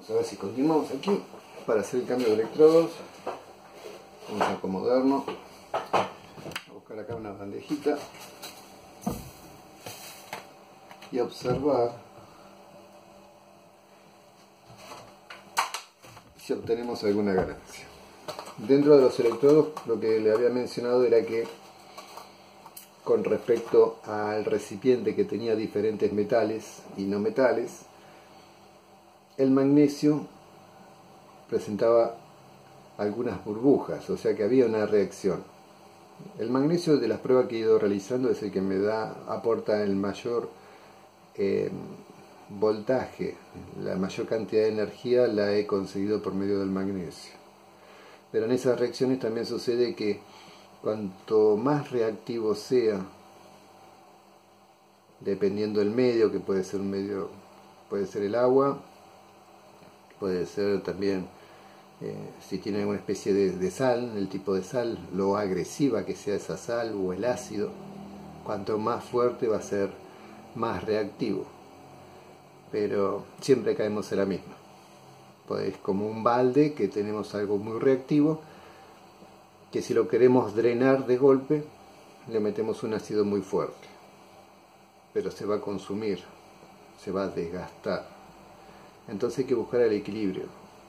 Vamos a ver si continuamos aquí para hacer el cambio de electrodos. Vamos a acomodarnos, a buscar acá una bandejita y observar si obtenemos alguna ganancia. Dentro de los electrodos, lo que le había mencionado era que con respecto al recipiente que tenía diferentes metales y no metales, el magnesio presentaba algunas burbujas, o sea que había una reacción. El magnesio, de las pruebas que he ido realizando, es el que me aporta el mayor voltaje, la mayor cantidad de energía la he conseguido por medio del magnesio. Pero en esas reacciones también sucede que cuanto más reactivo sea, dependiendo del medio, que puede ser un medio, puede ser el agua, puede ser también si tiene alguna especie de sal, el tipo de sal, lo agresiva que sea esa sal o el ácido, cuanto más fuerte va a ser más reactivo. Pero siempre caemos en la misma. Pues es como un balde que tenemos algo muy reactivo, que si lo queremos drenar de golpe, le metemos un ácido muy fuerte. Pero se va a consumir, se va a desgastar. Entonces hay que buscar el equilibrio.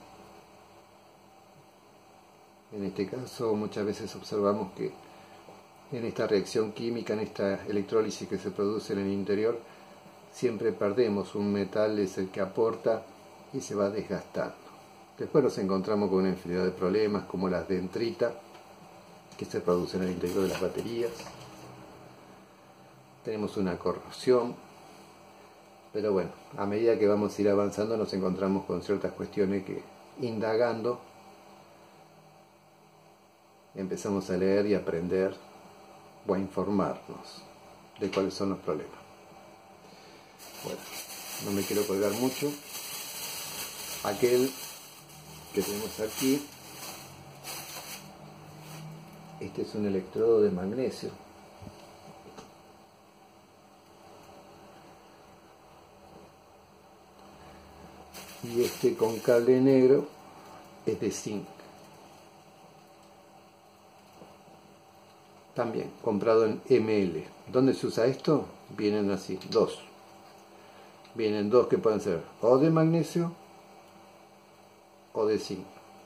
En este caso muchas veces observamos que en esta reacción química, en esta electrólisis que se produce en el interior, siempre perdemos, un metal es el que aporta y se va desgastando. Después nos encontramos con una infinidad de problemas como las dendritas que se producen en el interior de las baterías. Tenemos una corrosión, pero bueno, a medida que vamos a ir avanzando nos encontramos con ciertas cuestiones que, indagando, empezamos a leer y aprender o a informarnos de cuáles son los problemas. Bueno, no me quiero colgar mucho. Aquel que tenemos aquí, este es un electrodo de magnesio. Y este con cable negro es de zinc. También comprado en ML. ¿Dónde se usa esto? Vienen así, dos. Vienen dos que pueden ser o de magnesio o de zinc.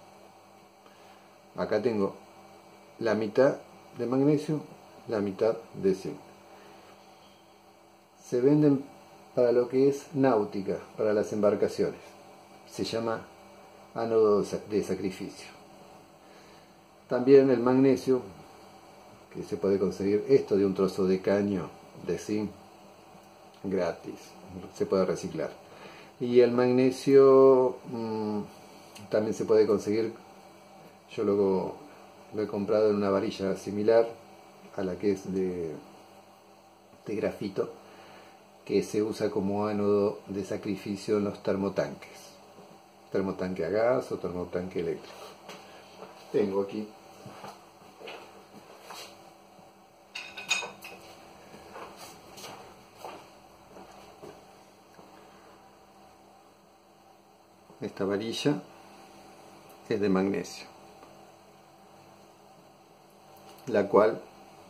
Acá tengo la mitad de magnesio, la mitad de zinc. Se venden para lo que es náutica, para las embarcaciones. Se llama ánodo de sacrificio. También el magnesio, que se puede conseguir esto de un trozo de caño de zinc gratis, se puede reciclar. Y el magnesio también se puede conseguir, yo lo he comprado en una varilla similar a la que es de grafito, que se usa como ánodo de sacrificio en los termotanques, termotanque a gas o termotanque eléctrico. Tengo aquí esta varilla, es de magnesio, la cual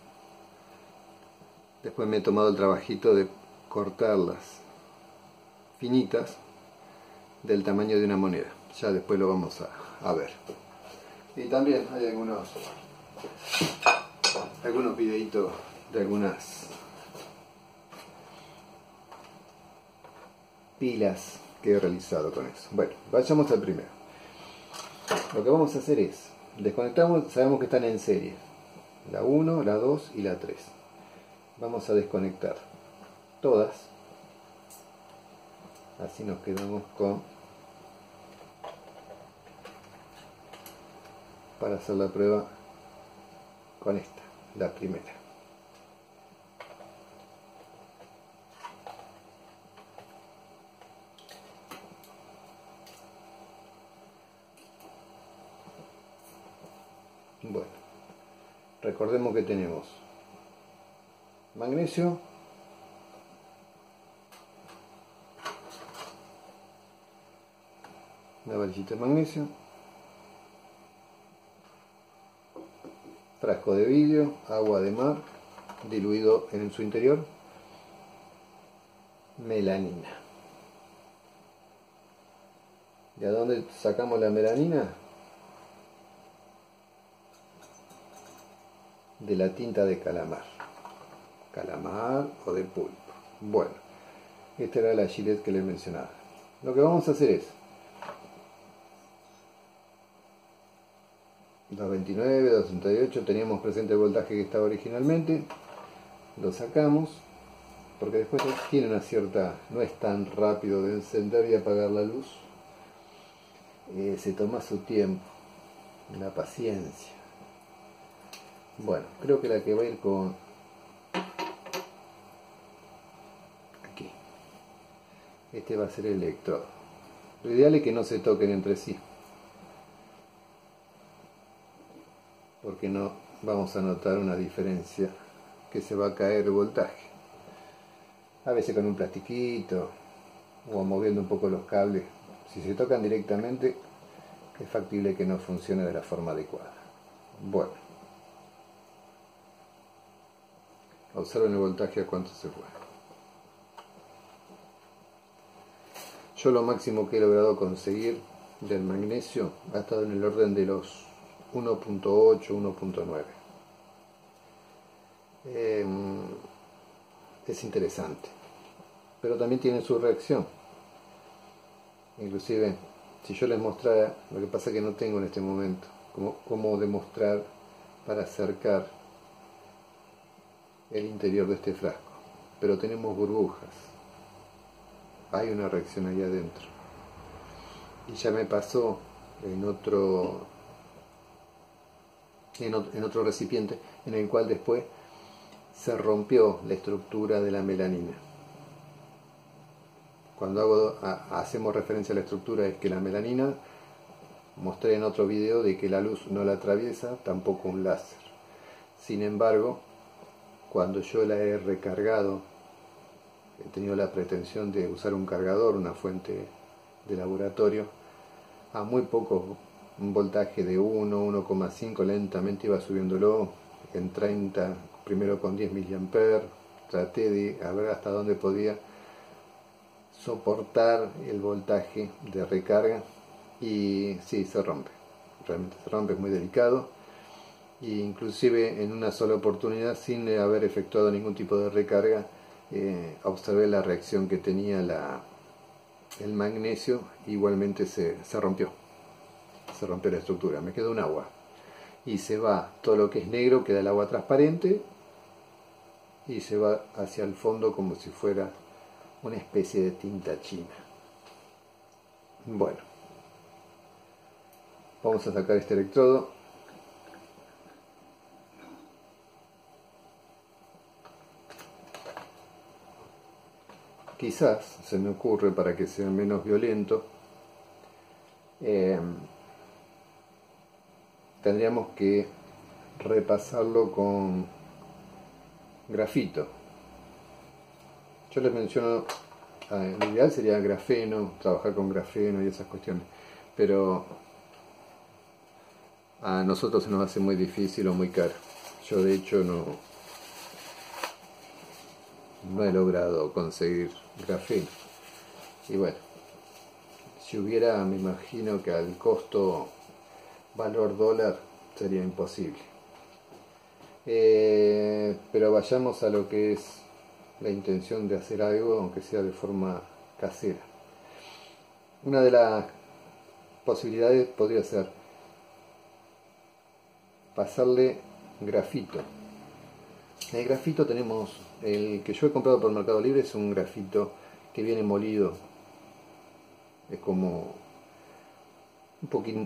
después me he tomado el trabajito de cortarlas finitas del tamaño de una moneda. Ya después lo vamos a ver. Y también hay algunos videitos de algunas pilas que he realizado con eso. Bueno, vayamos al primero. Lo que vamos a hacer es desconectamos, sabemos que están en serie, la 1, la 2 y la 3. Vamos a desconectar todas, así nos quedamos con, para hacer la prueba con esta, la primera. Bueno, recordemos que tenemos magnesio, una varillita de magnesio, frasco de vidrio, agua de mar, diluido en su interior, melanina. ¿De dónde sacamos la melanina? De la tinta de calamar o de pulpo. Bueno, esta era la Gillette que les mencionaba. Lo que vamos a hacer es 229, 238, teníamos presente el voltaje que estaba originalmente, lo sacamos porque después tiene una cierta, no es tan rápido de encender y apagar la luz, se toma su tiempo, la paciencia. Bueno, creo que la que va a ir con aquí, este va a ser el electrodo. Lo ideal es que no se toquen entre sí, porque no vamos a notar una diferencia, que se va a caer el voltaje. A veces con un plastiquito o moviendo un poco los cables, si se tocan directamente es factible que no funcione de la forma adecuada. Bueno, observen el voltaje a cuánto se fue. Yo lo máximo que he logrado conseguir del magnesio ha estado en el orden de los 1.8, 1.9. Es interesante, pero también tiene su reacción. Inclusive, si yo les mostrara, lo que pasa es que no tengo en este momento cómo demostrar para acercar el interior de este frasco, pero tenemos burbujas, hay una reacción ahí adentro, y ya me pasó en otro recipiente, en el cual después se rompió la estructura de la melanina. Cuando hacemos referencia a la estructura, es que la melanina, mostré en otro video de que la luz no la atraviesa, tampoco un láser. Sin embargo, cuando yo la he recargado, he tenido la pretensión de usar un cargador, una fuente de laboratorio, a muy poco, un voltaje de 1, 1,5, lentamente iba subiéndolo en 30, primero con 10 mA, traté de a ver hasta dónde podía soportar el voltaje de recarga, y sí, se rompe, realmente se rompe, es muy delicado, e inclusive en una sola oportunidad, sin haber efectuado ningún tipo de recarga, observé la reacción que tenía el magnesio, igualmente se rompió la estructura, me quedó un agua, y se va todo lo que es negro, queda el agua transparente, y se va hacia el fondo como si fuera una especie de tinta china. Bueno, vamos a sacar este electrodo. Quizás se me ocurre, para que sea menos violento, tendríamos que repasarlo con grafito. Yo les menciono, lo ideal sería grafeno, trabajar con grafeno y esas cuestiones, pero a nosotros se nos hace muy difícil o muy caro. Yo de hecho no he logrado conseguir grafeno, y bueno, si hubiera, me imagino que al costo valor dólar sería imposible. Pero vayamos a lo que es la intención de hacer algo, aunque sea de forma casera. Una de las posibilidades podría ser pasarle grafito. El grafito tenemos, el que yo he comprado por Mercado Libre es un grafito que viene molido, es como un poquito,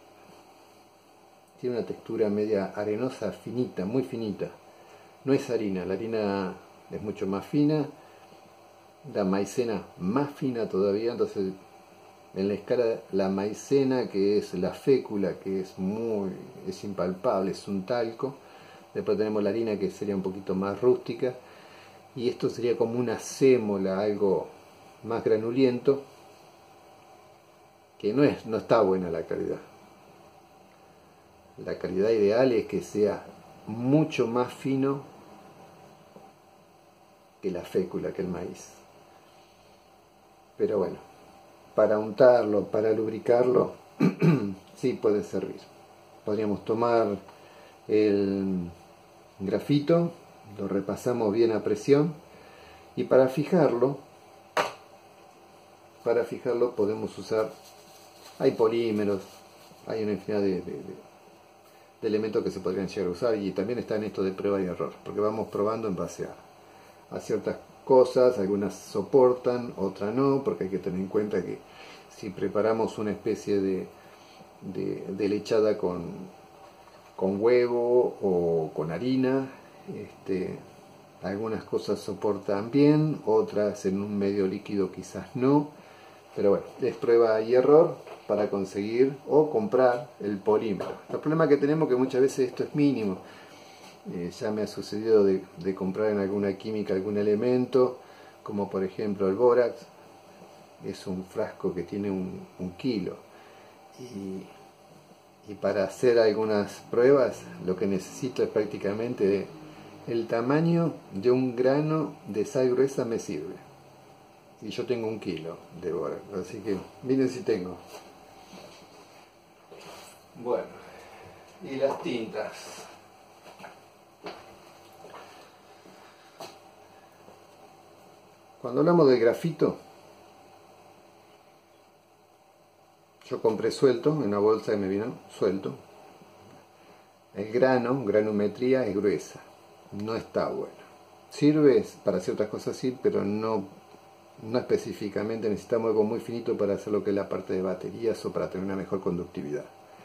tiene una textura media arenosa, finita, muy finita. No es harina, la harina es mucho más fina, la maicena más fina todavía. Entonces, en la escala, la maicena, que es la fécula, que es impalpable, es un talco. Después tenemos la harina, que sería un poquito más rústica, y esto sería como una sémola, algo más granulento. que no está buena la calidad. La calidad ideal es que sea mucho más fino que la fécula, que el maíz. Pero bueno, para untarlo, para lubricarlo, sí puede servir. Podríamos tomar el grafito, lo repasamos bien a presión y para fijarlo podemos usar, hay polímeros, hay una infinidad de elementos que se podrían llegar a usar, y también está en esto de prueba y error, porque vamos probando en base a ciertas cosas, algunas soportan, otras no, porque hay que tener en cuenta que si preparamos una especie de lechada con huevo o con harina, algunas cosas soportan bien, otras en un medio líquido quizás no, pero bueno, es prueba y error para conseguir o comprar el polímero. El problema que tenemos es que muchas veces esto es mínimo. Ya me ha sucedido de comprar en alguna química algún elemento, como por ejemplo el bórax. Es un frasco que tiene un kilo, y para hacer algunas pruebas lo que necesito es prácticamente el tamaño de un grano de sal gruesa me sirve, y yo tengo 1 kilo de bórax, así que miren si tengo. Bueno, y las tintas. Cuando hablamos del grafito, yo compré suelto, en una bolsa que me vino suelto. El granumetría es gruesa, no está buena. Sirve para ciertas cosas, sí, pero no específicamente. Necesitamos algo muy finito para hacer lo que es la parte de baterías o para tener una mejor conductividad.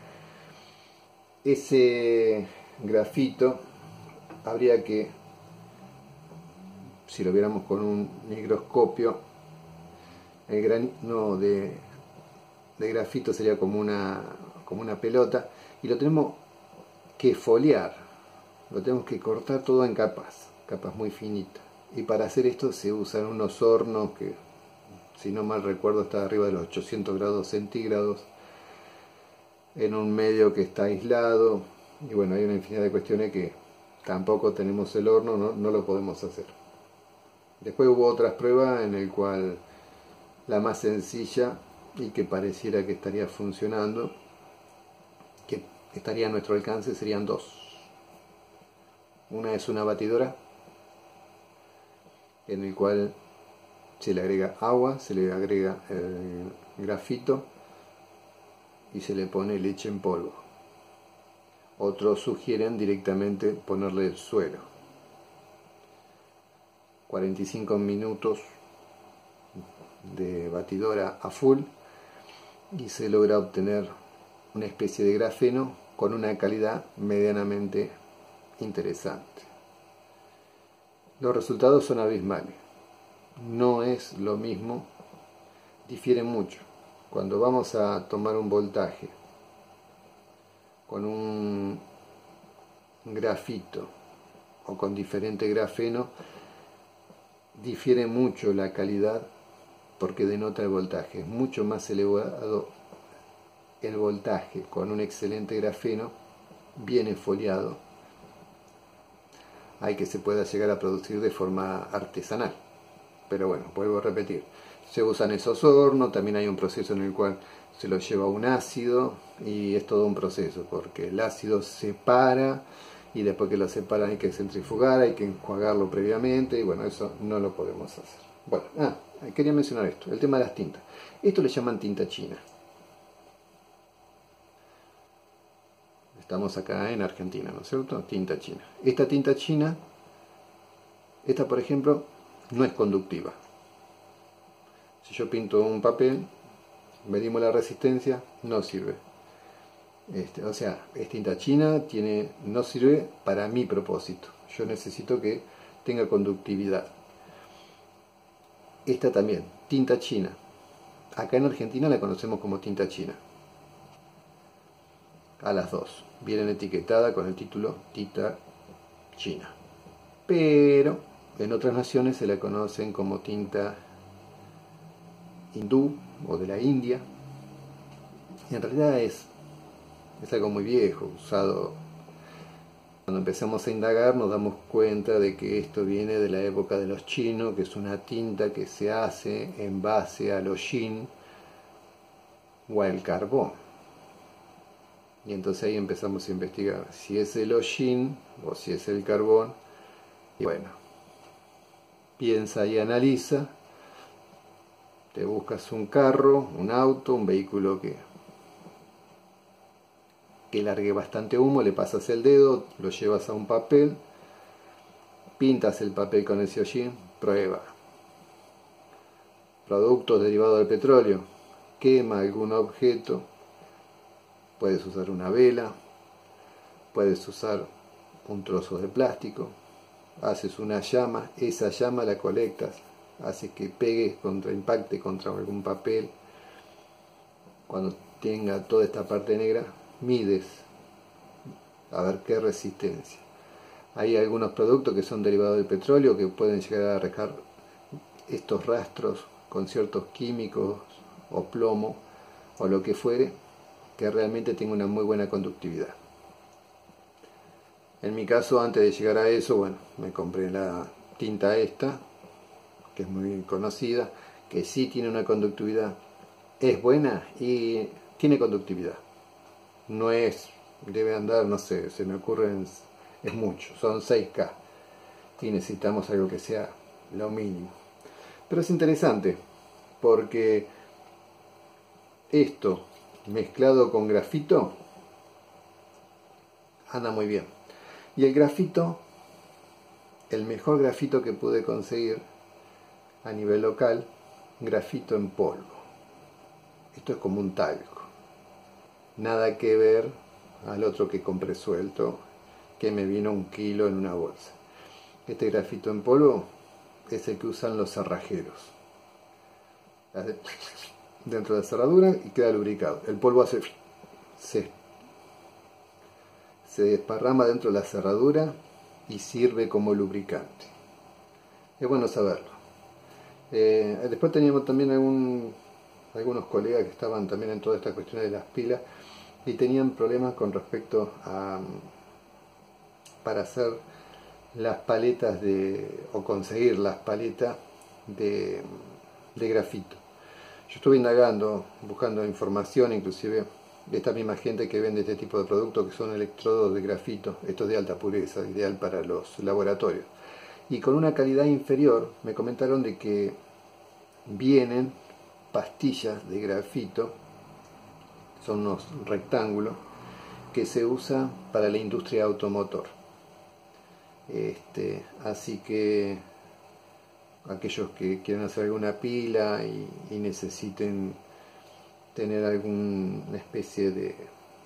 Ese grafito habría que, si lo viéramos con un microscopio, el grano de grafito sería como una pelota, y lo tenemos que foliar, lo tenemos que cortar todo en capas muy finitas, y para hacer esto se usan unos hornos que, si no mal recuerdo, está arriba de los 800 grados centígrados, en un medio que está aislado, y bueno, hay una infinidad de cuestiones que tampoco tenemos el horno, no lo podemos hacer. Después hubo otras pruebas en el cual la más sencilla, y que pareciera que estaría funcionando, que estaría a nuestro alcance, serían dos. Una es una batidora en el cual se le agrega agua, se le agrega el grafito y se le pone leche en polvo. Otros sugieren directamente ponerle el suelo. 45 minutos de batidora a full y se logra obtener una especie de grafeno con una calidad medianamente interesante. Los resultados son abismales. No es lo mismo, difiere mucho. Cuando vamos a tomar un voltaje con un grafito o con diferente grafeno, difiere mucho la calidad, porque denota el voltaje. Es mucho más elevado el voltaje con un excelente grafeno bien esfoliado, hay que se pueda llegar a producir de forma artesanal. Pero bueno, vuelvo a repetir, se usan esos hornos, también hay un proceso en el cual se lo lleva un ácido, y es todo un proceso, porque el ácido separa, y después que lo separan hay que centrifugar, hay que enjuagarlo previamente, y bueno, eso no lo podemos hacer. Bueno, quería mencionar esto, el tema de las tintas. Esto le llaman tinta china. Estamos acá en Argentina, ¿no es cierto? Tinta china. Esta tinta china, esta por ejemplo, no es conductiva. Si yo pinto un papel, medimos la resistencia, no sirve. O sea, es tinta china, no sirve para mi propósito. Yo necesito que tenga conductividad. Esta también, tinta china. Acá en Argentina la conocemos como tinta china. A las dos. Vienen etiquetadas con el título tinta china. Pero en otras naciones se la conocen como tinta hindú o de la India. en realidad es algo muy viejo, usado. Cuando empezamos a indagar nos damos cuenta de que esto viene de la época de los chinos, que es una tinta que se hace en base al hollín o al carbón. Y entonces ahí empezamos a investigar si es el hollín o si es el carbón. Y bueno, piensa y analiza, te buscas un carro, un auto, un vehículo que largue bastante humo, le pasas el dedo, lo llevas a un papel, pintas el papel con ese hollín, prueba. Productos derivados del petróleo, quema algún objeto, puedes usar una vela, puedes usar un trozo de plástico, haces una llama, esa llama la colectas, haces que pegue impacte contra algún papel. Cuando tenga toda esta parte negra, mides a ver qué resistencia. Hay algunos productos que son derivados del petróleo que pueden llegar a dejar estos rastros con ciertos químicos o plomo o lo que fuere, que realmente tenga una muy buena conductividad. En mi caso, antes de llegar a eso, bueno, me compré la tinta esta, que es muy conocida, que sí tiene una conductividad, es buena y tiene conductividad. No es, debe andar, no sé, se me ocurren, es mucho, son 6K y necesitamos algo que sea lo mínimo. Pero es interesante porque esto mezclado con grafito anda muy bien. Y el grafito, el mejor grafito que pude conseguir a nivel local, grafito en polvo. Esto es como un talco. Nada que ver al otro que compré suelto, que me vino 1 kilo en una bolsa. Este grafito en polvo es el que usan los cerrajeros. Hace dentro de la cerradura y queda lubricado. El polvo se desparrama dentro de la cerradura y sirve como lubricante. Es bueno saberlo. Después teníamos también algunos colegas que estaban también en toda esta cuestión de las pilas y tenían problemas con respecto a para hacer las paletas o conseguir las paletas de grafito. Yo estuve indagando, buscando información, inclusive de esta misma gente que vende este tipo de productos que son electrodos de grafito, estos de alta pureza, ideal para los laboratorios. Y con una calidad inferior me comentaron de que vienen pastillas de grafito, son unos rectángulos que se usa para la industria automotor. Así que aquellos que quieran hacer alguna pila y necesiten tener alguna especie de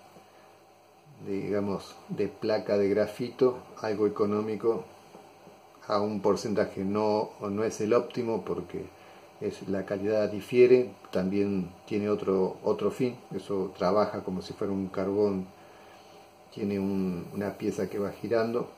digamos de placa de grafito, algo económico, a un porcentaje no es el óptimo porque la calidad difiere, también tiene otro fin, eso trabaja como si fuera un carbón, tiene una pieza que va girando,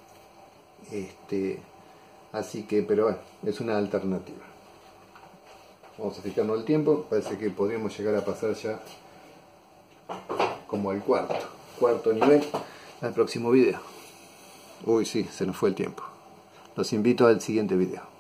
así que, pero bueno, es una alternativa. Vamos a fijarnos el tiempo, parece que podríamos llegar a pasar ya como al cuarto nivel al próximo video. Uy, sí, se nos fue el tiempo. Los invito al siguiente video.